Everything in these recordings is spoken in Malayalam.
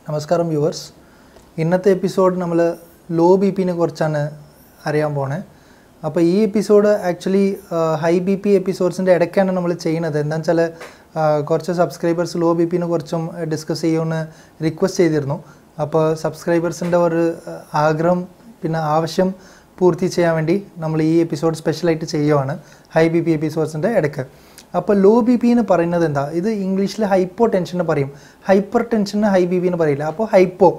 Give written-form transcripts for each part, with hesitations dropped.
നമസ്കാരം വ്യൂവേഴ്സ്, ഇന്നത്തെ എപ്പിസോഡ് നമ്മൾ ലോ ബി പിനെ കുറിച്ചാണ് അറിയാൻ പോണേ. അപ്പോൾ ഈ episode actually high B P എപ്പിസോഡ്സിൻ്റെ ഇടയ്ക്കാണ് നമ്മൾ ചെയ്യുന്നത്. എന്താണെന്ന് വെച്ചാൽ കുറച്ച് സബ്സ്ക്രൈബേഴ്സ് ലോ ബി പിനെ കുറിച്ചും ഡിസ്കസ് ചെയ്യുമെന്ന് റിക്വസ്റ്റ് ചെയ്തിരുന്നു. അപ്പോൾ സബ്സ്ക്രൈബേഴ്സിൻ്റെ ഒരു ആഗ്രഹം പിന്നെ ആവശ്യം പൂർത്തി ചെയ്യാൻ വേണ്ടി നമ്മൾ ഈ എപ്പിസോഡ് സ്പെഷ്യലായിട്ട് ചെയ്യുവാണ് ഹൈ ബി പി എപ്പിസോഡ്സിൻ്റെ ഇടയ്ക്ക്. അപ്പോൾ ലോ ബി പി എന്ന് പറയുന്നത് എന്താ? ഇത് ഇംഗ്ലീഷിൽ ഹൈപ്പോ ടെൻഷൻ പറയും, ഹൈപ്പർ ടെൻഷന് ഹൈ ബി പി എന്ന് പറയില്ല. അപ്പോൾ ഹൈപ്പോ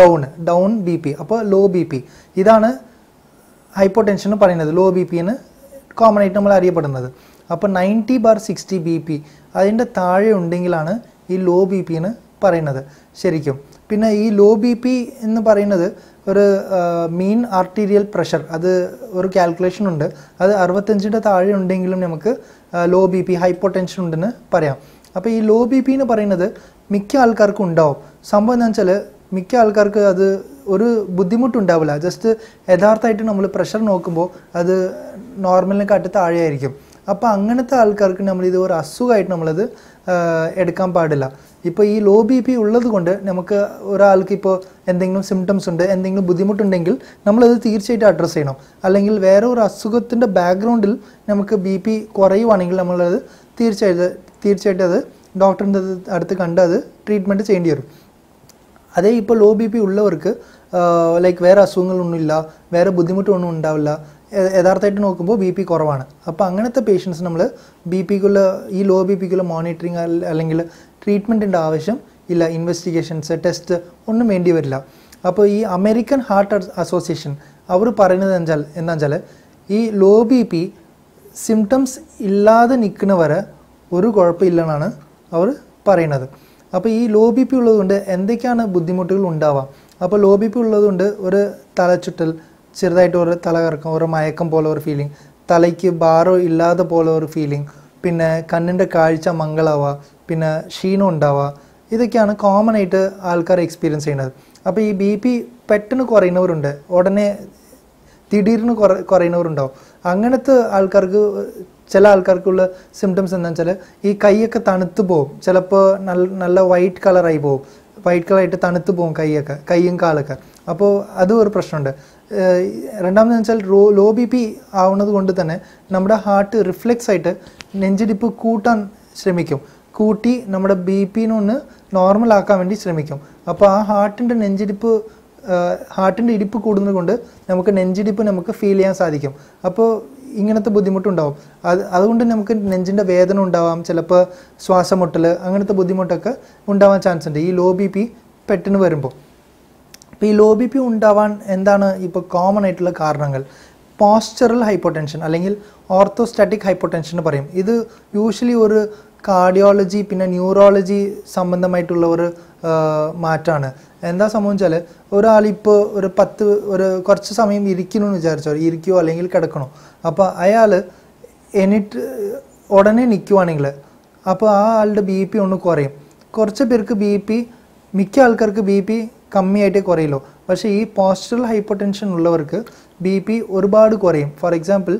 ഡൗൺ ബി പി, അപ്പോൾ ലോ ബി പി. ഇതാണ് ഹൈപ്പോ ടെൻഷൻ എന്ന് പറയുന്നത്, ലോ ബി പി എന്ന് കോമൺ ആയിട്ട് നമ്മൾ അറിയപ്പെടുന്നത്. അപ്പോൾ 90/60 ബി പി അതിൻ്റെ താഴെ ഉണ്ടെങ്കിലാണ് ഈ ലോ ബി പി എന്ന് പറയുന്നത് ശരിക്കും. പിന്നെ ഈ ലോ ബി പി എന്ന് പറയുന്നത് ഒരു മീൻ ആർട്ടീരിയൽ പ്രഷർ, അത് ഒരു കാൽക്കുലേഷൻ ഉണ്ട്. അത് 65 താഴെ ഉണ്ടെങ്കിലും നമുക്ക് low B P hypo tension ഉണ്ടെന്ന് പറയാം. അപ്പോൾ ഈ ലോ ബി പി എന്ന് പറയുന്നത് മിക്ക ആൾക്കാർക്കും ഉണ്ടാവും. സംഭവം എന്താ വെച്ചാൽ മിക്ക ആൾക്കാർക്ക് അത് ഒരു ബുദ്ധിമുട്ടുണ്ടാവില്ല. ജസ്റ്റ് യഥാർത്ഥമായിട്ട് നമ്മൾ പ്രഷർ നോക്കുമ്പോൾ അത് നോർമലിനെക്കാട്ട് താഴെയായിരിക്കും. അപ്പോൾ അങ്ങനത്തെ ആൾക്കാർക്ക് നമ്മളിത് ഒരു അസുഖമായിട്ട് നമ്മളത് എടുക്കാൻ പാടില്ല. ഇപ്പോൾ ഈ ലോ ബി പി ഉള്ളത് കൊണ്ട് നമുക്ക് ഒരാൾക്ക് ഇപ്പോൾ എന്തെങ്കിലും സിംറ്റംസ് ഉണ്ട്, എന്തെങ്കിലും ബുദ്ധിമുട്ടുണ്ടെങ്കിൽ നമ്മളത് തീർച്ചയായിട്ടും അഡ്രസ്സ് ചെയ്യണം. അല്ലെങ്കിൽ വേറെ ഒരു അസുഖത്തിൻ്റെ ബാക്ക്ഗ്രൗണ്ടിൽ നമുക്ക് ബി പി കുറയുവാണെങ്കിൽ നമ്മളത് തീർച്ചയായിട്ടും അത് ഡോക്ടറിൻ്റെ അടുത്ത് കണ്ട് അത് ട്രീറ്റ്മെൻറ്റ് ചെയ്യേണ്ടി വരും. അതേ ഇപ്പോൾ ലോ ബി പി ഉള്ളവർക്ക് ലൈക്ക് വേറെ അസുഖങ്ങളൊന്നുമില്ല, വേറെ ബുദ്ധിമുട്ടൊന്നും ഉണ്ടാവില്ല, യഥാർത്ഥമായിട്ട് നോക്കുമ്പോൾ ബി പി കുറവാണ്. അപ്പോൾ അങ്ങനത്തെ പേഷ്യൻസ് നമ്മൾ ബി പിക്കുള്ള ഈ ലോ ബി പിക്കുള്ള മോണിറ്ററിങ് അല്ലെങ്കിൽ ട്രീറ്റ്മെൻറ്റിൻ്റെ ആവശ്യം ഇല്ല. ഇൻവെസ്റ്റിഗേഷൻസ് ടെസ്റ്റ് ഒന്നും വേണ്ടി വരില്ല. അപ്പോൾ ഈ അമേരിക്കൻ ഹാർട്ട് അസോസിയേഷൻ അവർ പറയുന്നത് എന്താ വെച്ചാൽ ഈ ലോ ബി പി സിംറ്റംസ് ഇല്ലാതെ നിൽക്കുന്നവരെ ഒരു കുഴപ്പമില്ലെന്നാണ് അവർ പറയുന്നത്. അപ്പോൾ ഈ ലോ ബി പി ഉള്ളതുകൊണ്ട് എന്തൊക്കെയാണ് ബുദ്ധിമുട്ടുകൾ ഉണ്ടാവാം? അപ്പോൾ ലോ ബി പി ഉള്ളതുകൊണ്ട് ഒരു തലച്ചുറ്റൽ, ചെറുതായിട്ട് ഒരു തലകറക്കം, ഒരു മയക്കം പോലെ ഒരു ഫീലിംഗ്, തലയ്ക്ക് ഭാരം ഇല്ലാതെ പോലെ ഒരു ഫീലിംഗ്, പിന്നെ കണ്ണിൻ്റെ കാഴ്ച മങ്ങളാവുക, പിന്നെ ക്ഷീണം ഉണ്ടാവുക, ഇതൊക്കെയാണ് കോമൺ ആയിട്ട് ആൾക്കാർ എക്സ്പീരിയൻസ് ചെയ്യുന്നത്. അപ്പോൾ ഈ ബി പി പെട്ടെന്ന് കുറയുന്നവരുണ്ട്, ഉടനെ തിടീർന്ന് കുറയുന്നവരുണ്ടാവും. അങ്ങനത്തെ ആൾക്കാർക്ക് ചില ആൾക്കാർക്കുള്ള സിംറ്റംസ് എന്താണെന്ന് വെച്ചാൽ ഈ കൈയൊക്കെ തണുത്ത് പോകും, ചിലപ്പോൾ നല്ല വൈറ്റ് കളറായി പോകും, വൈറ്റ് കളറായിട്ട് തണുത്ത് പോകും കൈയും കാലൊക്കെ. അപ്പോൾ അതും ഒരു പ്രശ്നമുണ്ട്. രണ്ടാമതെന്ന് വെച്ചാൽ ലോ ബി പി ആവുന്നത് കൊണ്ട് തന്നെ നമ്മുടെ ഹാർട്ട് റിഫ്ലെക്സ് ആയിട്ട് നെഞ്ചിടിപ്പ് കൂട്ടാൻ ശ്രമിക്കും, കൂട്ടി നമ്മുടെ ബി പിനെ ഒന്ന് നോർമൽ ആക്കാൻ വേണ്ടി ശ്രമിക്കും. അപ്പോൾ ആ ഹാർട്ടിൻ്റെ ഇടിപ്പ് കൂടുന്നത് കൊണ്ട് നമുക്ക് നെഞ്ചിടിപ്പ് നമുക്ക് ഫീൽ ചെയ്യാൻ സാധിക്കും. അപ്പോൾ ഇങ്ങനത്തെ ബുദ്ധിമുട്ടുണ്ടാവും. അതുകൊണ്ട് നമുക്ക് നെഞ്ചിൻ്റെ വേദന ഉണ്ടാവാം, ചിലപ്പോൾ ശ്വാസമുട്ടൽ, അങ്ങനത്തെ ബുദ്ധിമുട്ടൊക്കെ ഉണ്ടാവാൻ ചാൻസ് ഉണ്ട് ഈ ലോ ബി പി പെട്ടെന്ന് വരുമ്പോൾ. അപ്പോൾ ഈ ലോ ബി പി ഉണ്ടാവാൻ എന്താണ് ഇപ്പോൾ കോമൺ ആയിട്ടുള്ള കാരണങ്ങൾ? പോസ്ചറൽ ഹൈപ്പോടെൻഷൻ അല്ലെങ്കിൽ ഓർത്തോസ്റ്റാറ്റിക് ഹൈപ്പോടെൻഷൻ എന്ന് പറയും. ഇത് യൂഷ്വലി ഒരു കാർഡിയോളജി പിന്നെ ന്യൂറോളജി സംബന്ധമായിട്ടുള്ള ഒരു മാറ്റമാണ്. എന്താ സംഭവിച്ചാൽ ഒരാളിപ്പോൾ കുറച്ച് സമയം ഇരിക്കണമെന്ന് വിചാരിച്ചോ, ഇരിക്കുകയോ അല്ലെങ്കിൽ കിടക്കണോ, അപ്പോൾ അയാൾ ഉടനെ നിൽക്കുവാണെങ്കിൽ അപ്പോൾ ആ ആളുടെ ബി പി ഒന്ന് കുറയും. കുറച്ച് പേർക്ക് മിക്ക ആൾക്കാർക്ക് ബി പി കമ്മിയായിട്ടേ കുറയുള്ളൂ. പക്ഷേ ഈ പോസ്ചറൽ ഹൈപ്പോടെൻഷൻ ഉള്ളവർക്ക് ബി പി ഒരുപാട് കുറയും. ഫോർ എക്സാമ്പിൾ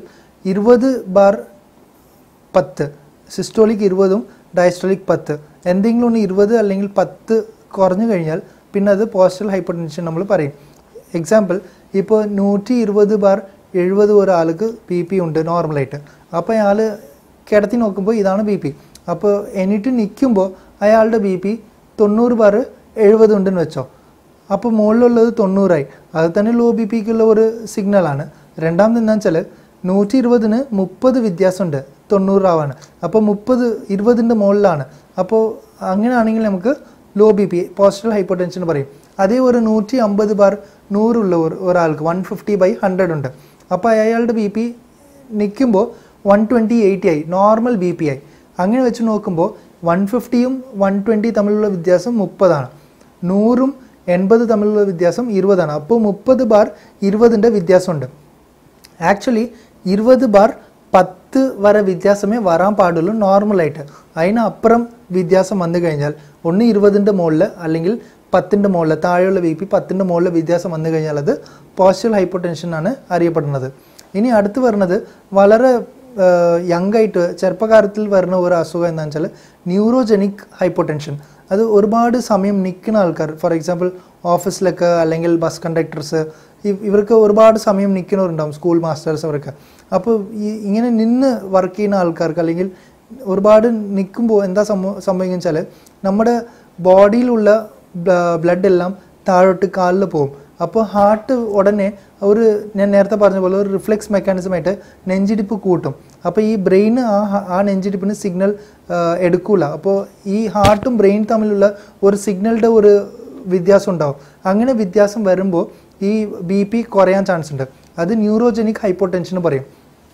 20/10 സിസ്റ്റോളിക് 20ഉം ഡയസ്റ്റോളിക് 10, എന്തെങ്കിലും ഒന്ന് 20 അല്ലെങ്കിൽ 10 കുറഞ്ഞു കഴിഞ്ഞാൽ പിന്നെ അത് പോസ്ചറൽ ഹൈപ്പോടെൻഷൻ നമ്മൾ പറയും. എക്സാമ്പിൾ ഇപ്പോൾ 120/70 ഒരാൾക്ക് ബി പി ഉണ്ട് നോർമലായിട്ട്. അപ്പോൾ അയാൾ കിടത്തി നോക്കുമ്പോൾ ഇതാണ് ബി പി. അപ്പോൾ എണീറ്റ് നിൽക്കുമ്പോൾ അയാളുടെ ബി പി 90/70 ഉണ്ടെന്ന് വെച്ചോ, അപ്പോൾ മുകളിലുള്ളത് 90ആയി. അത് തന്നെ ലോ ബി പിക്കുള്ള ഒരു സിഗ്നലാണ്. രണ്ടാമത് എന്താണെന്ന് വെച്ചാൽ 120ന് 30 വ്യത്യാസമുണ്ട് 90 ആവാണ്. അപ്പോൾ 20ൻ്റെ മുകളിലാണ്. അപ്പോൾ അങ്ങനെയാണെങ്കിൽ നമുക്ക് low B P postural hypotension പറയും. അതേ ഒരു 150/100 ഉള്ള ഒരാൾക്ക് 150/100 ഉണ്ട്. അപ്പോൾ അയാളുടെ ബി പി നിൽക്കുമ്പോൾ 120/80 ആയി, നോർമൽ ബി പി ആയി. അങ്ങനെ വെച്ച് നോക്കുമ്പോൾ 150യും 120 തമ്മിലുള്ള വ്യത്യാസം 30ആണ്, 100ഉം 80 തമ്മിലുള്ള വ്യത്യാസം 20ആണ്. അപ്പോൾ 30/20ൻ്റെ വ്യത്യാസമുണ്ട്. ആക്ച്വലി 20/10 വരെ വ്യത്യാസമേ വരാൻ പാടുള്ളൂ നോർമലായിട്ട്. അതിനപ്പുറം വ്യത്യാസം വന്നു കഴിഞ്ഞാൽ ഒന്ന് 20ൻ്റെ മുകളിൽ അല്ലെങ്കിൽ 10ൻ്റെ മുകളിൽ, താഴെയുള്ള ബി പി 10ൻ്റെ മുകളിൽ വ്യത്യാസം വന്നു കഴിഞ്ഞാൽ അത് പോസ്ചറൽ ഹൈപ്പോടെൻഷൻ ആണ് അറിയപ്പെടുന്നത്. ഇനി അടുത്ത് വരുന്നത് വളരെ യങ് ആയിട്ട് ചെറുപ്പകാലത്തിൽ വരുന്ന ഒരു അസുഖം എന്താണെന്ന് വെച്ചാൽ ന്യൂറോജനിക് ഹൈപ്പോടെൻഷൻ. അത് ഒരുപാട് സമയം നിൽക്കുന്ന ആൾക്കാർ, ഫോർ എക്സാമ്പിൾ ഓഫീസിലൊക്കെ അല്ലെങ്കിൽ ബസ് കണ്ടക്ടേഴ്സ്, ഇവർക്ക് ഒരുപാട് സമയം നിൽക്കുന്നവരുണ്ടാവും, സ്കൂൾ മാസ്റ്റേഴ്സ് അവർക്ക്. അപ്പോൾ ഇങ്ങനെ നിന്ന് വർക്ക് ചെയ്യുന്ന ആൾക്കാർക്ക് അല്ലെങ്കിൽ ഒരുപാട് നിൽക്കുമ്പോൾ എന്താ സംഭവിക്കുക വെച്ചാൽ നമ്മുടെ ബോഡിയിലുള്ള ബ്ലഡ് എല്ലാം താഴോട്ട് കാലിൽ പോകും. അപ്പോൾ ഹാർട്ട് ഉടനെ ഞാൻ നേരത്തെ പറഞ്ഞ പോലെ ഒരു റിഫ്ലെക്സ് മെക്കാനിസമായിട്ട് നെഞ്ചിടിപ്പ് കൂട്ടും. അപ്പോൾ ഈ ബ്രെയിന് ആ നെഞ്ചിടിപ്പിന് സിഗ്നൽ എടുക്കൂല. അപ്പോൾ ഈ ഹാർട്ടും ബ്രെയിൻ തമ്മിലുള്ള ഒരു സിഗ്നലിൻ്റെ ഒരു വ്യത്യാസം ഉണ്ടാവും. അങ്ങനെ വ്യത്യാസം വരുമ്പോൾ ഈ BP കുറയാൻ ചാൻസ് ഉണ്ട്. അത് ന്യൂറോജനിക് ഹൈപ്പോടെൻഷൻ പറയും.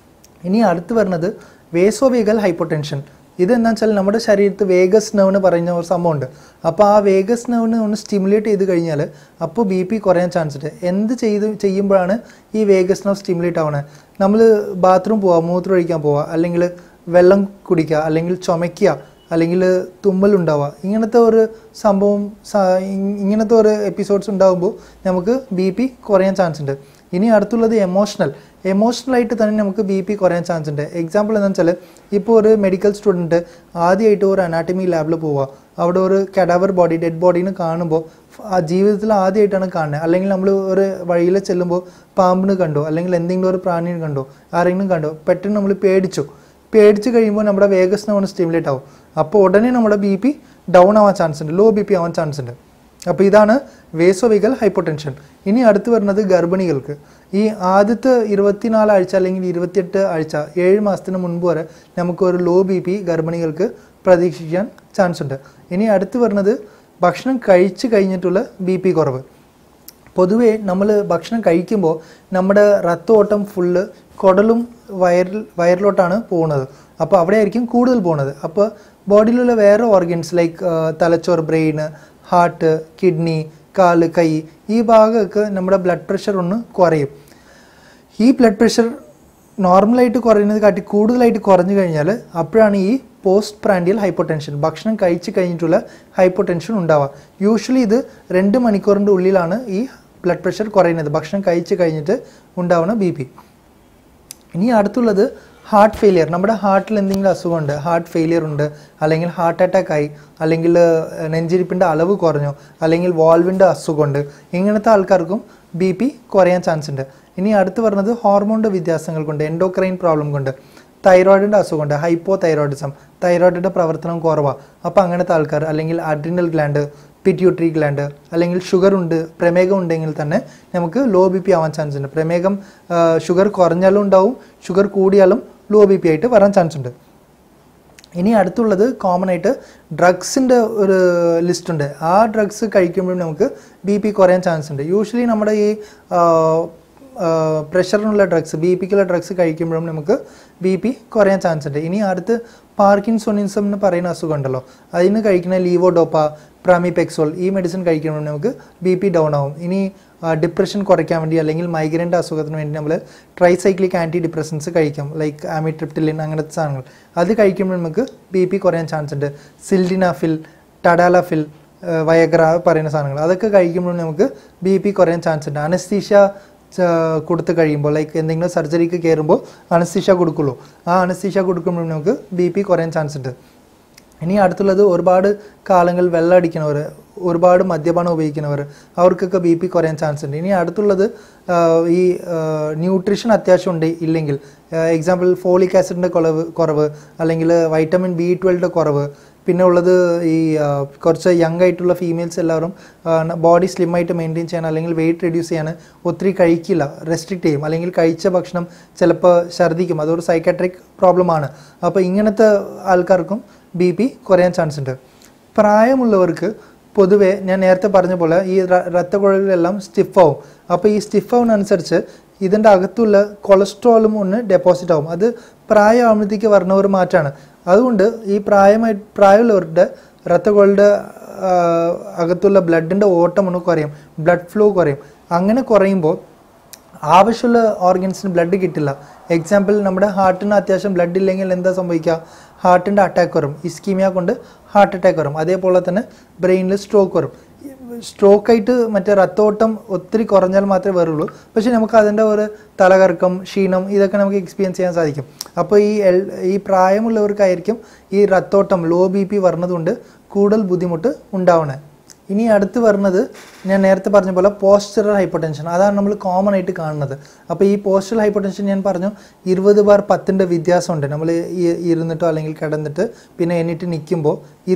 ഇനി അടുത്ത് വരുന്നത് വേസോവേഗൽ ഹൈപ്പോടെൻഷൻ. ഇതെന്താ വെച്ചാൽ നമ്മുടെ ശരീരത്ത് വേഗസ് നെർവ് പറയുന്ന ഒരു സംഭവമുണ്ട്. അപ്പോൾ ആ വേഗസ് നെർവിനെ ഒന്ന് സ്റ്റിമുലേറ്റ് ചെയ്ത് കഴിഞ്ഞാൽ അപ്പോൾ BP കുറയാൻ ചാൻസ് ഉണ്ട്. എന്ത് ചെയ്യുമ്പോഴാണ് ഈ വേഗസ് നെർവ് സ്റ്റിമുലേറ്റ് ആവണത്? നമ്മൾ ബാത്റൂം പോവുക, മൂത്രം ഒഴിക്കാൻ പോവുക, അല്ലെങ്കിൽ വെള്ളം കുടിക്കുക, അല്ലെങ്കിൽ ചുമയ്ക്കുക, അല്ലെങ്കിൽ തുമ്മലുണ്ടാവുക, ഇങ്ങനത്തെ ഒരു സംഭവം, ഇങ്ങനത്തെ ഒരു എപ്പിസോഡ്സ് ഉണ്ടാകുമ്പോൾ നമുക്ക് BP കുറയാൻ ചാൻസ് ഉണ്ട്. ഇനി അടുത്തുള്ളത് എമോഷണലായിട്ട് തന്നെ നമുക്ക് BP കുറയാൻ ചാൻസ് ഉണ്ട്. എക്സാമ്പിൾ എന്താണെന്ന് വെച്ചാൽ ഇപ്പോൾ ഒരു മെഡിക്കൽ സ്റ്റുഡൻറ്റ് ആദ്യമായിട്ട് ഒരു അനാട്ടമി ലാബിൽ പോവുക, അവിടെ ഒരു കഡാവർ ബോഡി, ഡെഡ് ബോഡീനെ കാണുമ്പോൾ ആ ജീവിതത്തിൽ ആദ്യമായിട്ടാണ് കാണുന്നത്. അല്ലെങ്കിൽ നമ്മൾ ഒരു വഴിയിൽ ചെല്ലുമ്പോൾ പാമ്പിന് കണ്ടോ, അല്ലെങ്കിൽ എന്തെങ്കിലും ഒരു പ്രാണിനെ കണ്ടോ, ആരെങ്കിലും കണ്ടോ, പെട്ടെന്ന് നമ്മൾ പേടിച്ച് കഴിയുമ്പോൾ നമ്മുടെ വേഗസ് നെർവ് സ്റ്റിമുലേറ്റ് ആവും. അപ്പോൾ ഉടനെ നമ്മുടെ BP ഡൗൺ ആവാൻ ചാൻസ് ഉണ്ട്, ലോ BP ആവാൻ ചാൻസ് ഉണ്ട്. അപ്പോൾ ഇതാണ് വേസോവേഗൽ ഹൈപ്പോടെൻഷൻ. ഇനി അടുത്ത് വരുന്നത് ഗർഭിണികൾക്ക്. ഈ ആദ്യത്തെ 24 ആഴ്ച അല്ലെങ്കിൽ 28 ആഴ്ച, 7 മാസത്തിന് മുൻപ് വരെ നമുക്കൊരു ലോ BP ഗർഭിണികൾക്ക് പ്രതീക്ഷിക്കാൻ ചാൻസ് ഉണ്ട്. ഇനി അടുത്ത് വരുന്നത് ഭക്ഷണം കഴിച്ച് കഴിഞ്ഞിട്ടുള്ള BP കുറവ്. പൊതുവേ നമ്മൾ ഭക്ഷണം കഴിക്കുമ്പോൾ നമ്മുടെ രക്തഓട്ടം ഫുള്ള് കുടലും വയറിലോട്ടാണ് പോകുന്നത്. അപ്പോൾ അവിടെ ആയിരിക്കും കൂടുതൽ പോകുന്നത്. അപ്പോൾ ബോഡിയിലുള്ള വേറെ ഓർഗൻസ് ലൈക്ക് തലച്ചോറ്, ബ്രെയിൻ, ഹാർട്ട്, കിഡ്നി, കാല്, കൈ, ഈ ഭാഗമൊക്കെ നമ്മുടെ ബ്ലഡ് പ്രഷർ ഒന്ന് കുറയും. ഈ ബ്ലഡ് പ്രഷർ നോർമലായിട്ട് കുറയുന്നത് കാട്ടി കൂടുതലായിട്ട് കുറഞ്ഞു കഴിഞ്ഞാൽ അപ്പോഴാണ് ഈ പോസ്റ്റ് പ്രാൻഡിയൽ ഹൈപ്പോടെൻഷൻ, ഭക്ഷണം കഴിച്ച് കഴിഞ്ഞിട്ടുള്ള ഹൈപ്പോടെൻഷൻ ഉണ്ടാവുക. യൂഷ്വലി ഇത് 2 മണിക്കൂറിൻ്റെ ഉള്ളിലാണ് ഈ ബ്ലഡ് പ്രഷർ കുറയുന്നത്, ഭക്ഷണം കഴിച്ച് കഴിഞ്ഞിട്ട് ഉണ്ടാവുന്ന BP. ഇനി അടുത്തുള്ളത് ഹാർട്ട് ഫെയിലിയർ. നമ്മുടെ ഹാർട്ടിൽ എന്തെങ്കിലും അസുഖമുണ്ട്, ഹാർട്ട് ഫെയിലിയർ ഉണ്ട്, അല്ലെങ്കിൽ ഹാർട്ട് അറ്റാക്ക് ആയി, അല്ലെങ്കിൽ നെഞ്ചിരിപ്പിൻ്റെ അളവ് കുറഞ്ഞു, അല്ലെങ്കിൽ വാൾവിൻ്റെ അസുഖമുണ്ട്, ഇങ്ങനത്തെ ആൾക്കാർക്കും BP കുറയാൻ ചാൻസ് ഉണ്ട്. ഇനി അടുത്ത് പറഞ്ഞത് ഹോർമോണിൻ്റെ വ്യത്യാസങ്ങൾ കൊണ്ട്, എൻഡോക്രൈൻ പ്രോബ്ലം കൊണ്ട്, തൈറോയിഡിൻ്റെ അസുഖമുണ്ട്, ഹൈപ്പോ തൈറോയിഡിസം, തൈറോയിഡിൻ്റെ പ്രവർത്തനം കുറവാണ്. അപ്പോൾ അങ്ങനത്തെ ആൾക്കാർ, അല്ലെങ്കിൽ അഡ്രിനൽ ഗ്ലാൻഡ്, പിറ്റ്യൂട്ടറി ഗ്ലാൻഡ്, അല്ലെങ്കിൽ ഷുഗർ ഉണ്ട്, പ്രമേഹം ഉണ്ടെങ്കിൽ തന്നെ നമുക്ക് ലോ BP ആവാൻ ചാൻസ് ഉണ്ട്. പ്രമേഹം ഷുഗർ കുറഞ്ഞാലും ഉണ്ടാവും, ഷുഗർ കൂടിയാലും ലോ BP ആയിട്ട് വരാൻ ചാൻസ് ഉണ്ട്. ഇനി അടുത്തുള്ളത് കോമൺ ആയിട്ട് ഡ്രഗ്സിൻ്റെ ഒരു ലിസ്റ്റ് ഉണ്ട്. ആ ഡ്രഗ്സ് കഴിക്കുമ്പോഴും നമുക്ക് BP കുറയാൻ ചാൻസ് ഉണ്ട്. യൂഷ്വലി നമ്മുടെ ഈ പ്രഷറിനുള്ള ഡ്രഗ്സ്, BPക്കുള്ള ഡ്രഗ്സ് കഴിക്കുമ്പോഴും നമുക്ക് BP കുറയാൻ ചാൻസ് ഉണ്ട്. ഇനി അടുത്ത് പാർക്കിൻസോണിസം എന്ന് പറയുന്ന അസുഖം ഉണ്ടല്ലോ, അതിന് കഴിക്കുന്ന ലീവോഡോപ്പ, പ്രാമിപെക്സോൾ, ഈ മെഡിസിൻ കഴിക്കുമ്പോൾ നമുക്ക് BP ഡൗൺ ആവും. ഇനി ഡിപ്രഷൻ കുറയ്ക്കാൻ വേണ്ടി അല്ലെങ്കിൽ മൈഗ്രൈൻ്റെ അസുഖത്തിന് വേണ്ടി നമ്മൾ ട്രൈസൈക്ലിക് ആൻറ്റി ഡിപ്രസൻസ് കഴിക്കാം, ലൈക്ക് ആമിട്രിപ്റ്റിലിൻ, അങ്ങനത്തെ സാധനങ്ങൾ. അത് കഴിക്കുമ്പോൾ നമുക്ക് BP കുറയാൻ ചാൻസ് ഉണ്ട്. സിൽഡിനാഫിൽ, ടഡാലഫിൽ, വയഗ്ര പറയുന്ന സാധനങ്ങൾ, അതൊക്കെ കഴിക്കുമ്പോൾ നമുക്ക് BP കുറയാൻ ചാൻസ് ഉണ്ട്. അനസ്തീഷ്യ കൊടുത്ത് കഴിയുമ്പോൾ, ലൈക്ക് എന്തെങ്കിലും സർജറിക്ക് കയറുമ്പോൾ അനസ്തീഷ്യ കൊടുക്കുള്ളൂ, ആ അനസ്തീഷ്യ കൊടുക്കുമ്പോൾ നമുക്ക് BP കുറയാൻ ചാൻസ് ഉണ്ട്. ഇനി അടുത്തുള്ളത് ഒരുപാട് കാലങ്ങൾ വെള്ളം അടിക്കുന്നവർ, ഒരുപാട് മദ്യപാനം ഉപയോഗിക്കുന്നവർ, അവർക്കൊക്കെ BP കുറയാൻ ചാൻസ് ഉണ്ട്. ഇനി അടുത്തുള്ളത് ഈ ന്യൂട്രീഷൻ അത്യാവശ്യം ഉണ്ട് ഇല്ലെങ്കിൽ, എക്സാമ്പിൾ ഫോളിക് ആസിഡിൻ്റെ കുറവ്, അല്ലെങ്കിൽ വൈറ്റമിൻ B12 കുറവ്, പിന്നെ ഉള്ളത് ഈ കുറച്ച് യങ് ആയിട്ടുള്ള ഫീമെയിൽസ് എല്ലാവരും ബോഡി സ്ലിമ്മായിട്ട് മെയിൻറ്റെയിൻ ചെയ്യാൻ അല്ലെങ്കിൽ വെയിറ്റ് റെഡ്യൂസ് ചെയ്യാൻ ഒത്തിരി കഴിക്കില്ല, റെസ്ട്രിക്റ്റ് ചെയ്യും, അല്ലെങ്കിൽ കഴിച്ച ഭക്ഷണം ചിലപ്പോൾ ഛർദ്ദിക്കും, അതൊരു സൈക്കാട്രിക് പ്രോബ്ലമാണ്. അപ്പോൾ ഇങ്ങനത്തെ ആൾക്കാർക്കും BP കുറയാൻ ചാൻസ് ഉണ്ട്. പ്രായമുള്ളവർക്ക് പൊതുവേ ഞാൻ നേരത്തെ പറഞ്ഞ പോലെ ഈ രക്തക്കുഴലുകളെല്ലാം സ്റ്റിഫാവും. അപ്പോൾ ഈ സ്റ്റിഫാവുന്നതനുസരിച്ച് ഇതിൻ്റെ അകത്തുള്ള കൊളസ്ട്രോളും ഒന്ന് ഡെപ്പോസിറ്റ് ആവും. അത് പ്രായമാകുമ്പോഴത്തേക്ക് വരുന്ന ഒരു മാറ്റമാണ്. അതുകൊണ്ട് ഈ പ്രായമുള്ളവരുടെ രക്തക്കുഴലുടെ അകത്തുള്ള ബ്ലഡിൻ്റെ ഓട്ടം ഒന്ന് കുറയും, ബ്ലഡ് ഫ്ലോ കുറയും. അങ്ങനെ കുറയുമ്പോൾ ആവശ്യമുള്ള ഓർഗൻസിന് ബ്ലഡ് കിട്ടില്ല. എക്സാമ്പിൾ നമ്മുടെ ഹാർട്ടിന് അത്യാവശ്യം ബ്ലഡ് ഇല്ലെങ്കിൽ എന്താ സംഭവിക്കുക? ഹാർട്ടിൻ്റെ അറ്റാക്ക് വരും, ഇസ്കീമിയ കൊണ്ട് ഹാർട്ട് അറ്റാക്ക് വരും. അതേപോലെ തന്നെ ബ്രെയിനിൽ സ്ട്രോക്ക് വരും. സ്ട്രോക്കായിട്ട് മറ്റേ രക്തോട്ടം ഒത്തിരി കുറഞ്ഞാൽ മാത്രമേ വരുള്ളൂ. പക്ഷേ നമുക്ക് അതിൻ്റെ ഒരു തലകറക്കം, ക്ഷീണം ഇതൊക്കെ നമുക്ക് എക്സ്പീരിയൻസ് ചെയ്യാൻ സാധിക്കും. അപ്പോൾ ഈ പ്രായമുള്ളവർക്കായിരിക്കും ഈ രക്തോട്ടം ലോ BP വരുന്നതുകൊണ്ട് കൂടുതൽ ബുദ്ധിമുട്ട് ഉണ്ടാവണേ. ഇനി അടുത്ത് വരുന്നത് ഞാൻ നേരത്തെ പറഞ്ഞ പോലെ പോസ്ചറൽ ഹൈപ്പർടെൻഷൻ. അതാണ് നമ്മൾ കോമൺ ആയിട്ട് കാണുന്നത്. അപ്പോൾ ഈ പോസ്ചറൽ ഹൈപ്പർടെൻഷൻ ഞാൻ പറഞ്ഞു 20/10 വ്യത്യാസമുണ്ട്. നമ്മൾ ഇരുന്നിട്ടോ അല്ലെങ്കിൽ കിടന്നിട്ട് പിന്നെ എണീറ്റ് നിൽക്കുമ്പോൾ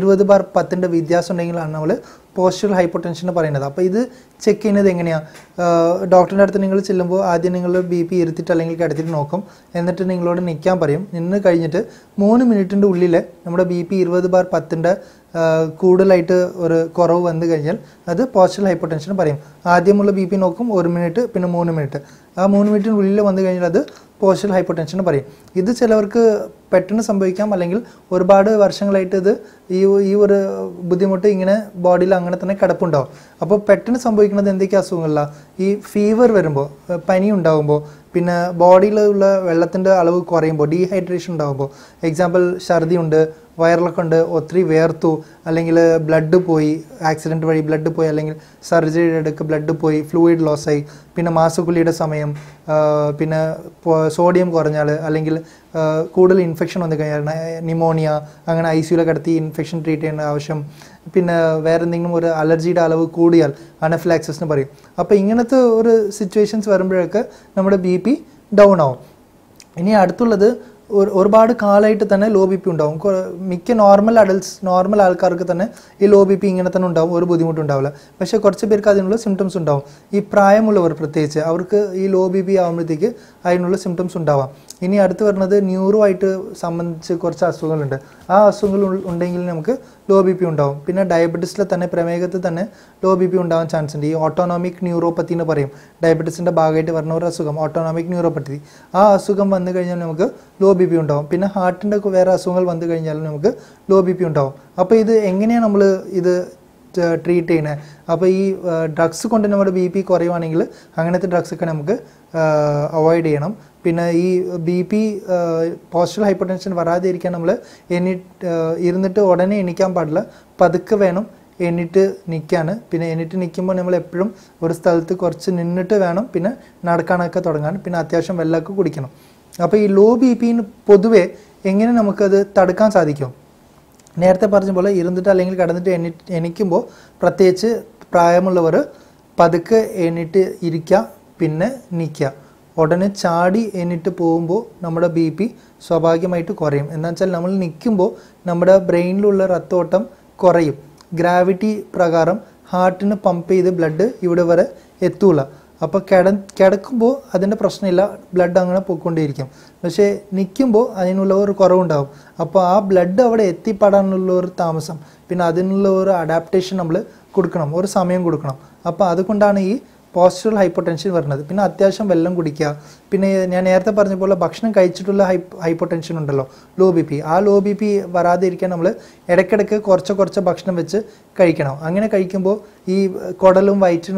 20/10 വ്യത്യാസം ഉണ്ടെങ്കിലാണ് നമ്മൾ പോസ്ചറൽ ഹൈപ്പർടെൻഷൻ പറയുന്നത്. അപ്പോൾ ഇത് ചെക്ക് ചെയ്യുന്നത് എങ്ങനെയാണ്? ഡോക്ടറിൻ്റെ അടുത്ത് നിങ്ങൾ ചെല്ലുമ്പോൾ ആദ്യം നിങ്ങൾ BP ഇരുത്തിയിട്ട് അല്ലെങ്കിൽ കിടത്തിയിട്ട് നോക്കും. എന്നിട്ട് നിങ്ങളോട് നിൽക്കാൻ പറയും. നിന്ന് കഴിഞ്ഞിട്ട് 3 മിനിറ്റിൻ്റെ ഉള്ളിൽ നമ്മുടെ BP 20/10 കൂടുതലായിട്ട് ഒരു കുറവ് വന്നു കഴിഞ്ഞാൽ അത് പോസ്ചറൽ ഹൈപ്പർടെൻഷൻ പറയും. ആദ്യമുള്ള BP നോക്കും 1 മിനിറ്റ്, പിന്നെ 3 മിനിറ്റ്. ആ 3 മിനിറ്റിനുള്ളിൽ വന്നു കഴിഞ്ഞാൽ അത് പോസ്ചറൽ ഹൈപ്പർടെൻഷൻ പറയും. ഇത് ചിലവർക്ക് പെട്ടെന്ന് സംഭവിക്കാം, അല്ലെങ്കിൽ ഒരുപാട് വർഷങ്ങളായിട്ട് ഇത് ഈ ഒരു ബുദ്ധിമുട്ട് ഇങ്ങനെ ബോഡിയിൽ അങ്ങനെ തന്നെ കിടപ്പുണ്ടാവും. അപ്പോൾ പെട്ടെന്ന് സംഭവിക്കുന്നത് എന്തൊക്കെ അസുഖങ്ങളിലാണ്? ഈ ഫീവർ വരുമ്പോൾ, പനി ഉണ്ടാകുമ്പോൾ, പിന്നെ ബോഡിയിലുള്ള വെള്ളത്തിൻ്റെ അളവ് കുറയുമ്പോൾ, ഡീഹൈഡ്രേഷൻ ഉണ്ടാകുമ്പോൾ, എക്സാമ്പിൾ ഛർദി ഉണ്ട്, വയറിളക്കം ഉണ്ട്, ഒത്തിരി വേർത്തു, അല്ലെങ്കിൽ ബ്ലഡ് പോയി, ആക്സിഡൻറ്റ് വഴി ബ്ലഡ് പോയി, അല്ലെങ്കിൽ സർജറിയുടെ ഇടയ്ക്ക് ബ്ലഡ് പോയി, ഫ്ലൂയിഡ് ലോസായി, പിന്നെ മാസക്കുലിയുടെ സമയം, പിന്നെ സോഡിയം കുറഞ്ഞാൽ, അല്ലെങ്കിൽ കൂടുതൽ ഇൻഫെക്ഷൻ വന്നു കഴിഞ്ഞാൽ ന്യൂമോണിയ, അങ്ങനെ ICUയിൽ കിടത്തി ഇൻഫെക്ഷൻ ട്രീറ്റ് ചെയ്യേണ്ട ആവശ്യം, പിന്നെ വേറെ എന്തെങ്കിലും ഒരു അലർജിയുടെ അളവ് കൂടിയാൽ അനഫിലാക്സിസ് എന്ന് പറയും. അപ്പോൾ ഇങ്ങനത്തെ ഒരു സിറ്റുവേഷൻസ് വരുമ്പോഴൊക്കെ നമ്മുടെ BP ഡൗൺ ആവും. ഇനി അടുത്തുള്ളത് ഒരുപാട് കാലമായിട്ട് തന്നെ ലോ BP ഉണ്ടാവും. മിക്ക നോർമൽ ആൾക്കാർക്ക് തന്നെ ഈ ലോ BP ഇങ്ങനെ തന്നെ ഉണ്ടാവും, ഒരു ബുദ്ധിമുട്ടുണ്ടാവില്ല. പക്ഷേ കുറച്ച് പേർക്ക് അതിനുള്ള സിംറ്റംസ് ഉണ്ടാവും. ഈ പ്രായമുള്ളവർ പ്രത്യേകിച്ച് അവർക്ക് ഈ ലോ BP ആകുമ്പോഴത്തേക്ക് അതിനുള്ള സിംറ്റംസ് ഉണ്ടാവാം. ഇനി അടുത്ത് വരുന്നത് ന്യൂറോ ആയിട്ട് സംബന്ധിച്ച് കുറച്ച് അസുഖങ്ങളുണ്ട്. ആ അസുഖങ്ങൾ ഉണ്ടെങ്കിൽ നമുക്ക് ലോ BP ഉണ്ടാവും. പിന്നെ ഡയബറ്റീസിൽ തന്നെ, പ്രമേഹത്തിൽ തന്നെ ലോ BP ഉണ്ടാവാൻ ചാൻസ് ഉണ്ട്. ഈ ഓട്ടോണോമിക് ന്യൂറോപ്പത്തി എന്ന് പറയും. ഡയബറ്റീസിൻ്റെ ഭാഗമായിട്ട് വരുന്ന ഒരു അസുഖം ഓട്ടോണോമിക് ന്യൂറോപ്പത്തി. ആ അസുഖം വന്നു കഴിഞ്ഞാൽ നമുക്ക് ലോ BP ഉണ്ടാവും. പിന്നെ ഹാർട്ടിൻ്റെ വേറെ അസുഖങ്ങൾ വന്നു കഴിഞ്ഞാലും നമുക്ക് ലോ BP ഉണ്ടാവും. അപ്പോൾ ഇത് എങ്ങനെയാണ് നമ്മൾ ഇത് ട്രീറ്റ് ചെയ്യുന്നത്? അപ്പോൾ ഈ ഡ്രഗ്സ് കൊണ്ട് നമ്മുടെ BP കുറയുവാണെങ്കിൽ അങ്ങനത്തെ ഡ്രഗ്സൊക്കെ നമുക്ക് അവോയ്ഡ് ചെയ്യണം. പിന്നെ ഈ BP പോസ്ചറൽ ഹൈപ്പർടെൻഷൻ വരാതിരിക്കാൻ നമ്മൾ ഇരുന്നിട്ട് ഉടനെ എണീക്കാൻ പാടില്ല, പതുക്കെ വേണം എണീറ്റ് നിൽക്കാൻ. പിന്നെ എണീറ്റ് നിൽക്കുമ്പോൾ നമ്മൾ എപ്പോഴും ഒരു സ്ഥലത്ത് കുറച്ച് നിന്നിട്ട് വേണം പിന്നെ നടക്കാനൊക്കെ തുടങ്ങാൻ. പിന്നെ അത്യാവശ്യം വെള്ളമൊക്കെ കുടിക്കണം. അപ്പോൾ ഈ ലോ BPന് പൊതുവെ എങ്ങനെ നമുക്കത് തടുക്കാൻ സാധിക്കും? നേരത്തെ പറഞ്ഞ പോലെ ഇരുന്നിട്ട് അല്ലെങ്കിൽ കിടന്നിട്ട് എണീക്കുമ്പോൾ പ്രത്യേകിച്ച് പ്രായമുള്ളവർ പതുക്കെ എണീറ്റ് ഇരിക്കുക, പിന്നെ നിൽക്കുക. ഉടനെ ചാടി എണീറ്റ് പോകുമ്പോൾ നമ്മുടെ BP സ്വാഭാവികമായിട്ട് കുറയും. എന്താ വെച്ചാൽ നമ്മൾ നിൽക്കുമ്പോൾ നമ്മുടെ ബ്രെയിനിലുള്ള രക്തോട്ടം കുറയും. ഗ്രാവിറ്റി പ്രകാരം ഹാർട്ടിന് പമ്പ് ചെയ്ത് ബ്ലഡ് ഇവിടെ വരെ എത്തൂല. അപ്പോൾ കിടക്കുമ്പോൾ അതിൻ്റെ പ്രശ്നമില്ല, ബ്ലഡ് അങ്ങനെ പോയിക്കൊണ്ടേയിരിക്കും. പക്ഷേ നിൽക്കുമ്പോൾ അതിനുള്ള ഒരു കുറവുണ്ടാകും. അപ്പോൾ ആ ബ്ലഡ് അവിടെ എത്തിപ്പെടാനുള്ള ഒരു താമസം, പിന്നെ അതിനുള്ള ഒരു അഡാപ്റ്റേഷൻ നമ്മൾ കൊടുക്കണം, ഒരു സമയം കൊടുക്കണം. അപ്പോൾ അതുകൊണ്ടാണ് ഈ പോസ്ചറൽ ഹൈപ്പർടെൻഷൻ വരുന്നത്. പിന്നെ അത്യാവശ്യം വെള്ളം കുടിക്കുക. പിന്നെ ഞാൻ നേരത്തെ പറഞ്ഞ പോലെ ഭക്ഷണം കഴിച്ചിട്ടുള്ള ഹൈപ്പർടെൻഷൻ ഉണ്ടല്ലോ, ലോ BP. ആ ലോ BP വരാതെ ഇരിക്കാൻ നമ്മൾ ഇടയ്ക്കിടയ്ക്ക് കുറച്ച് ഭക്ഷണം വെച്ച് കഴിക്കണം. അങ്ങനെ കഴിക്കുമ്പോൾ ഈ കുടലും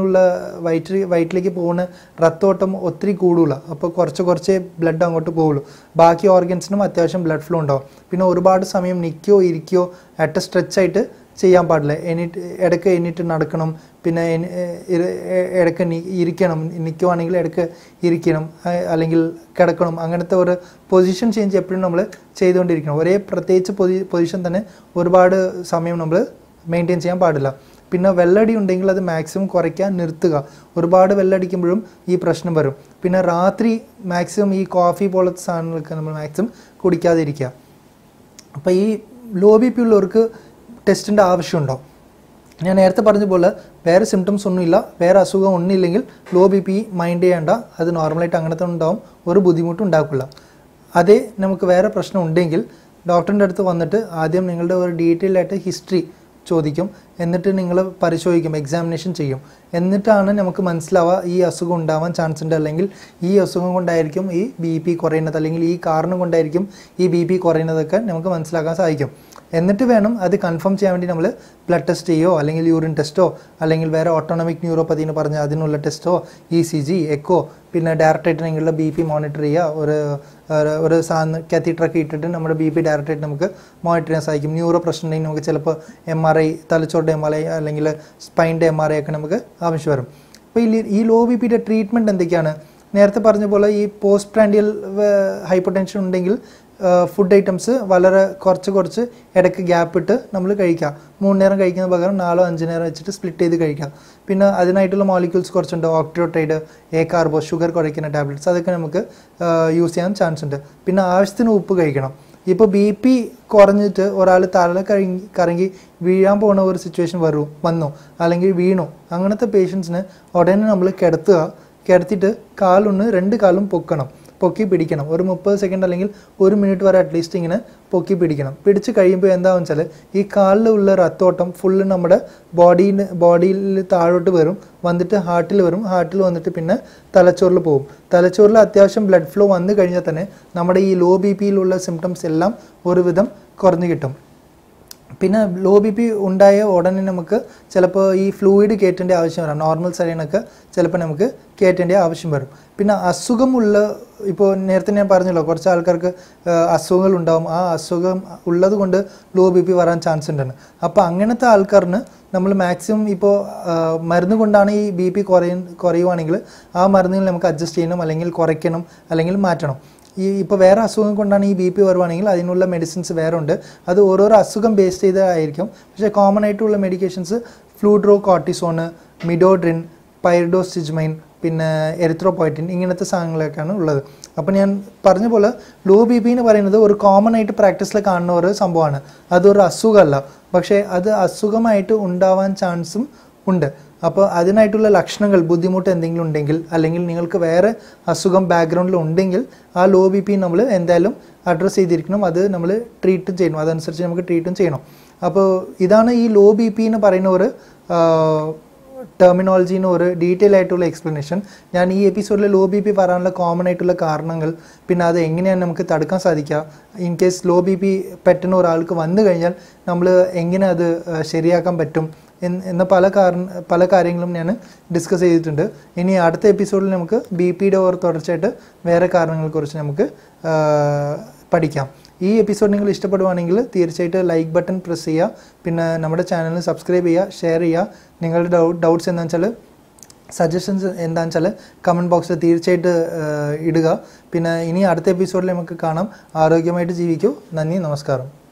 വയറ്റിലേക്ക് പോകുന്ന രക്തോട്ടം ഒത്തിരി കൂടില്ല. അപ്പോൾ കുറച്ച് ബ്ലഡ് അങ്ങോട്ട് പോകുള്ളൂ. ബാക്കി ഓർഗൻസിനും അത്യാവശ്യം ബ്ലഡ് ഫ്ലോ ഉണ്ടാവും. പിന്നെ ഒരുപാട് സമയം നിൽക്കുകയോ ഇരിക്കുകയോ അറ്റ് സ്ട്രെച്ചായിട്ട് ചെയ്യാൻ പാടില്ല. ഇടയ്ക്ക് എണീറ്റ് നടക്കണം, പിന്നെ ഇടയ്ക്ക് ഇരിക്കണം. നിൽക്കുവാണെങ്കിൽ ഇടയ്ക്ക് ഇരിക്കണം, അല്ലെങ്കിൽ കിടക്കണം. അങ്ങനത്തെ ഒരു പൊസിഷൻ ചേഞ്ച് എപ്പോഴും നമ്മൾ ചെയ്തുകൊണ്ടിരിക്കണം. ഒരേ പ്രത്യേകിച്ച് പൊസിഷൻ തന്നെ ഒരുപാട് സമയം നമ്മൾ മെയിൻറ്റെയിൻ ചെയ്യാൻ പാടില്ല. പിന്നെ വെള്ളടി ഉണ്ടെങ്കിൽ അത് മാക്സിമം കുറയ്ക്കാൻ നിർത്തുക. ഒരുപാട് വെള്ളടിക്കുമ്പോഴും ഈ പ്രശ്നം വരും. പിന്നെ രാത്രി മാക്സിമം ഈ കോഫി പോലത്തെ സാധനങ്ങളൊക്കെ നമ്മൾ മാക്സിമം കുടിക്കാതിരിക്കുക. അപ്പോൾ ഈ ലോ BP ഉള്ളവർക്ക് ടെസ്റ്റിൻ്റെ ആവശ്യമുണ്ടോ? ഞാൻ നേരത്തെ പറഞ്ഞ പോലെ വേറെ സിംറ്റംസ് ഒന്നുമില്ല, വേറെ അസുഖം ഒന്നുമില്ലെങ്കിൽ ലോ BP മൈൻഡ് ചെയ്യേണ്ട. അത് നോർമലായിട്ട് അങ്ങനത്തെ ഉണ്ടാവും, ഒരു ബുദ്ധിമുട്ടും ഉണ്ടാക്കില്ല. അതേ നമുക്ക് വേറെ പ്രശ്നം ഉണ്ടെങ്കിൽ ഡോക്ടറിൻ്റെ അടുത്ത് വന്നിട്ട് ആദ്യം നിങ്ങളുടെ ഒരു ഡീറ്റെയിൽ ആയിട്ട് ഹിസ്റ്ററി ചോദിക്കും. എന്നിട്ട് നിങ്ങൾ പരിശോധിക്കും, എക്സാമിനേഷൻ ചെയ്യും. എന്നിട്ടാണ് നമുക്ക് മനസ്സിലാവുക ഈ അസുഖം ഉണ്ടാവാൻ ചാൻസ് ഉണ്ട്, അല്ലെങ്കിൽ ഈ അസുഖം കൊണ്ടായിരിക്കും ഈ BP കുറയുന്നത്, അല്ലെങ്കിൽ ഈ കാരണം കൊണ്ടായിരിക്കും ഈ BP കുറയുന്നതൊക്കെ നമുക്ക് മനസ്സിലാക്കാൻ സാധിക്കും. എന്നിട്ട് വേണം അത് കൺഫേം ചെയ്യാൻ വേണ്ടി നമ്മൾ ബ്ലഡ് ടെസ്റ്റ് ചെയ്യോ, അല്ലെങ്കിൽ യൂറിൻ ടെസ്റ്റോ, അല്ലെങ്കിൽ വേറെ ഓട്ടോണോമിക് ന്യൂറോപ്പതി എന്ന് പറഞ്ഞാൽ അതിനുള്ള ടെസ്റ്റോ, ECG, എക്കോ, പിന്നെ ഡയറക്റ്റായിട്ട് നിങ്ങളുടെ BP മോണിറ്റർ ചെയ്യുക, ഒരു ഒരു സാധനം കാത്തീറ്ററൊക്കെ ഇട്ടിട്ട് നമ്മുടെ ബി പി ഡയറക്റ്റായിട്ട് നമുക്ക് മോണിറ്റർ ചെയ്യാൻ സാധിക്കും. ന്യൂറോ പ്രശ്നം ഉണ്ടെങ്കിൽ നമുക്ക് ചിലപ്പോൾ MRI, തലച്ചോറിൻ്റെ MRI അല്ലെങ്കിൽ സ്പൈൻ്റെ MRI ഒക്കെ നമുക്ക് ആവശ്യം വരും. അപ്പോൾ ഈ ലോ ബി പിയുടെ ട്രീറ്റ്മെൻറ്റ് എന്തൊക്കെയാണ്? നേരത്തെ പറഞ്ഞ പോലെ ഈ പോസ്റ്റ് പ്രാൻഡിയൽ ഹൈപ്പർടെൻഷൻ ഉണ്ടെങ്കിൽ ഫുഡ് ഐറ്റംസ് വളരെ കുറച്ച് ഇടയ്ക്ക് ഗ്യാപ്പ് ഇട്ട് നമ്മൾ കഴിക്കുക. 3 നേരം കഴിക്കുന്ന പകരം 4-5 നേരം വെച്ചിട്ട് സ്പ്ലിറ്റ് ചെയ്ത് കഴിക്കാം. പിന്നെ അതിനായിട്ടുള്ള മോളിക്യൂൾസ് കുറച്ചുണ്ട്. ഓക്ട്രോട്ടൈഡ്, കാർബോ, ഷുഗർ കുറയ്ക്കുന്ന ടാബ്ലറ്റ്സ്, അതൊക്കെ നമുക്ക് യൂസ് ചെയ്യാൻ ചാൻസ് ഉണ്ട്. പിന്നെ ആവശ്യത്തിന് ഉപ്പ് കഴിക്കണം. ഇപ്പോൾ BP കുറഞ്ഞിട്ട് ഒരാൾ തല കറങ്ങി വീഴാൻ പോകുന്ന ഒരു സിറ്റുവേഷൻ വന്നു അല്ലെങ്കിൽ വീണു, അങ്ങനത്തെ പേഷ്യൻസിന് ഉടനെ നമ്മൾ കിടത്തിയിട്ട് കാലൊന്ന് 2 കാലും പൊക്കി പിടിക്കണം. ഒരു 30 സെക്കൻഡ് അല്ലെങ്കിൽ 1 മിനിറ്റ് വരെ അറ്റ്ലീസ്റ്റ് ഇങ്ങനെ പൊക്കി പിടിക്കണം. പിടിച്ച് കഴിയുമ്പോൾ എന്താണെന്ന് വെച്ചാൽ ഈ കാലിലുള്ള രക്തോട്ടം ഫുള്ള് നമ്മുടെ ബോഡിയിൽ താഴോട്ട് വന്നിട്ട് ഹാർട്ടിൽ വന്നിട്ട് പിന്നെ തലച്ചോറിൽ പോകും. തലച്ചോറിൽ അത്യാവശ്യം ബ്ലഡ് ഫ്ലോ വന്നു കഴിഞ്ഞാൽ തന്നെ നമ്മുടെ ഈ ലോ BP സിംറ്റംസ് എല്ലാം ഒരുവിധം കുറഞ്ഞു കിട്ടും. പിന്നെ ലോ BP ഉണ്ടായ ഉടനെ നമുക്ക് ചിലപ്പോൾ ഈ ഫ്ലൂയിഡ് കയറ്റേണ്ട ആവശ്യം വരാം. നോർമൽ സലൈനൊക്കെ ചിലപ്പോൾ നമുക്ക് കയറ്റേണ്ട ആവശ്യം വരും. പിന്നെ അസുഖമുള്ള, ഇപ്പോൾ നേരത്തെ ഞാൻ പറഞ്ഞല്ലോ കുറച്ച് ആൾക്കാർക്ക് അസുഖങ്ങൾ ഉണ്ടാവും. ആ അസുഖം ഉള്ളത് കൊണ്ട് ലോ BP വരാൻ ചാൻസ് ഉണ്ടെന്ന്. അപ്പോൾ അങ്ങനത്തെ ആൾക്കാരിന് നമ്മൾ മാക്സിമം ഇപ്പോൾ മരുന്ന് കൊണ്ടാണ് ഈ BP കുറയുവാണെങ്കിൽ ആ മരുന്നുകൾ നമുക്ക് അഡ്ജസ്റ്റ് ചെയ്യണം, അല്ലെങ്കിൽ കുറയ്ക്കണം, അല്ലെങ്കിൽ മാറ്റണം. ഇപ്പോൾ വേറെ അസുഖം കൊണ്ടാണ് ഈ BP വരുവാണെങ്കിൽ അതിനുള്ള മെഡിസിൻസ് വേറെ ഉണ്ട്. അത് ഓരോരോ അസുഖം ബേസ് ചെയ്തായിരിക്കും. പക്ഷേ കോമൺ ആയിട്ടുള്ള മെഡിക്കേഷൻസ് ഫ്ലൂഡ്രോ കോർട്ടിസോണ്, മിഡോഡ്രിൻ, പൈറിഡോസിജ്മൈൻ, പിന്നെ എറിത്രോപോയറ്റിൻ, ഇങ്ങനത്തെ സാധനങ്ങളൊക്കെയാണ് ഉള്ളത്. അപ്പോൾ ഞാൻ പറഞ്ഞ പോലെ ലോ BP എന്ന് പറയുന്നത് ഒരു കോമൺ ആയിട്ട് പ്രാക്ടീസിൽ കാണുന്ന ഒരു സംഭവമാണ്. അതൊരു അസുഖമല്ല, പക്ഷേ അത് അസുഖമായിട്ട് ഉണ്ടാവാൻ ചാൻസും ഉണ്ട്. അപ്പോൾ അതിനായിട്ടുള്ള ലക്ഷണങ്ങൾ, ബുദ്ധിമുട്ട് എന്തെങ്കിലും ഉണ്ടെങ്കിൽ, അല്ലെങ്കിൽ നിങ്ങൾക്ക് വേറെ അസുഖം ബാക്ക്ഗ്രൗണ്ടിൽ ഉണ്ടെങ്കിൽ ആ ലോ BP നമ്മൾ എന്തായാലും അഡ്രസ്സ് ചെയ്തിരിക്കണം. അത് നമ്മൾ ട്രീറ്റും ചെയ്യണം, അതനുസരിച്ച് നമുക്ക് ട്രീറ്റും ചെയ്യണം. അപ്പോൾ ഇതാണ് ഈ ലോ BP എന്ന് പറയുന്ന ഒരു ടെർമിനോളജീന് ഒരു ഡീറ്റെയിൽ ആയിട്ടുള്ള എക്സ്പ്ലനേഷൻ. ഞാൻ ഈ എപ്പിസോഡിൽ ലോ BP വരാനുള്ള കോമൺ ആയിട്ടുള്ള കാരണങ്ങൾ, പിന്നെ അത് എങ്ങനെയാണ് നമുക്ക് തടുക്കാൻ സാധിക്കുക, ഇൻ കേസ് ലോ BP പെട്ടെന്ന് ഒരാൾക്ക് വന്നു കഴിഞ്ഞാൽ നമ്മൾ എങ്ങനെ അത് ശരിയാക്കാൻ പറ്റും എന്ന പല കാര്യങ്ങളും ഞാൻ ഡിസ്കസ് ചെയ്തിട്ടുണ്ട്. ഇനി അടുത്ത എപ്പിസോഡിൽ നമുക്ക് BPയുടെ തുടർച്ചയായിട്ട് വേറെ കാരണങ്ങളെക്കുറിച്ച് നമുക്ക് പഠിക്കാം. ഈ എപ്പിസോഡ് നിങ്ങൾ ഇഷ്ടപ്പെടുവാണെങ്കിൽ തീർച്ചയായിട്ടും ലൈക്ക് ബട്ടൺ പ്രസ് ചെയ്യുക. പിന്നെ നമ്മുടെ ചാനൽ സബ്സ്ക്രൈബ് ചെയ്യുക, ഷെയർ ചെയ്യുക. നിങ്ങളുടെ ഡൗട്ട്സ് എന്താണെന്ന് വെച്ചാൽ, സജഷൻസ് എന്താണെന്ന് വെച്ചാൽ കമൻറ്റ് ബോക്സിൽ തീർച്ചയായിട്ടും ഇടുക. പിന്നെ ഇനി അടുത്ത എപ്പിസോഡിൽ നമുക്ക് കാണാം. ആരോഗ്യമായിട്ട് ജീവിക്കൂ. നന്ദി, നമസ്കാരം.